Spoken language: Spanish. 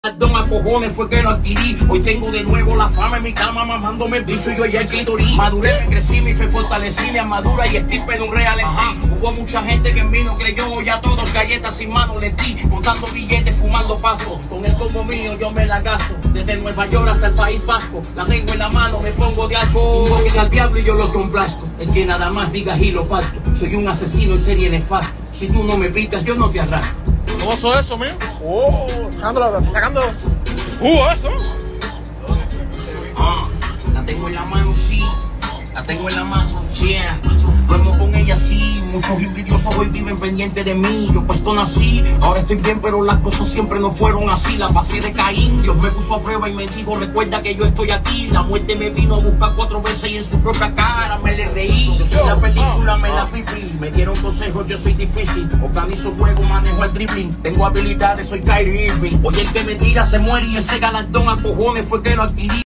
Don a cojones fue que lo adquirí. Hoy tengo de nuevo la fama en mi cama, mamándome el bicho y yo ya el clitorí. Maduré, me crecí, me fortalecí, me amadura y estirpe en un real en sí. Hubo mucha gente que en mí no creyó, ya todos galletas sin mano les di. Contando billetes, fumando pasto. Con el combo mío yo me la gasto. Desde Nueva York hasta el País Vasco. La tengo en la mano, me pongo de asco. Invoquen al diablo y yo los complazco. El que nada más diga y lo parto. Soy un asesino en serie nefasto. Si tú no me picas, yo no te arrastro. ¿Cómo es eso, mío? Oh, sacando. Eso. La tengo en la mano, sí. La tengo en la mano, yeah. Duermo con ella, sí. Muchos envidiosos hoy viven pendientes de mí. Yo pues no nací, ahora estoy bien, pero las cosas siempre no fueron así. La pasé de Caín, Dios me puso a prueba y me dijo, recuerda que yo estoy aquí. La muerte me vino a buscar 4 veces y en su propia cara me le reí. Yo soy la película, me la pipí. Me dieron consejos, yo soy difícil. Organizo juego, manejo el dribbling. Tengo habilidades, soy Kyrie Irving. Oye, el que me tira se muere y ese galardón a cojones fue que lo adquirí.